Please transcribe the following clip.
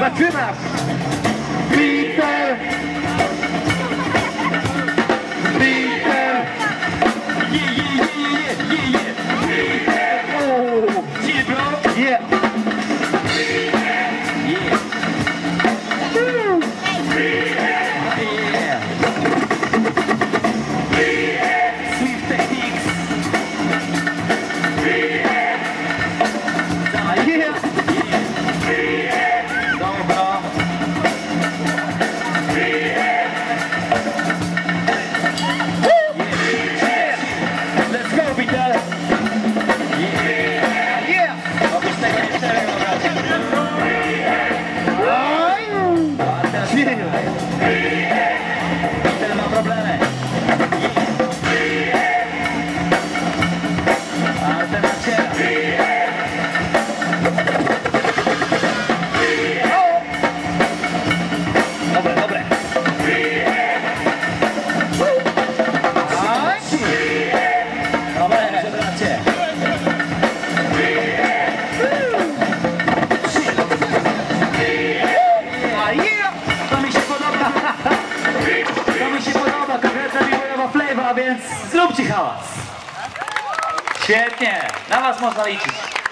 Zaczynasz! Peter! Peter! Oh! Chill, bro. Yeah! Swift techniques. Dobra. Let's go, Peter. Yeah! Oprócz tego nie przerywał, bracie. Oj! A teraz Peter ma problemy. Alternacja. Dobre, dobre. Oj! Dobrze, bracie. A yeah! To mi się podoba. To mi się podoba. Konkretna miłowa flavor, więc zróbcie hałas. Świetnie. Na was można liczyć.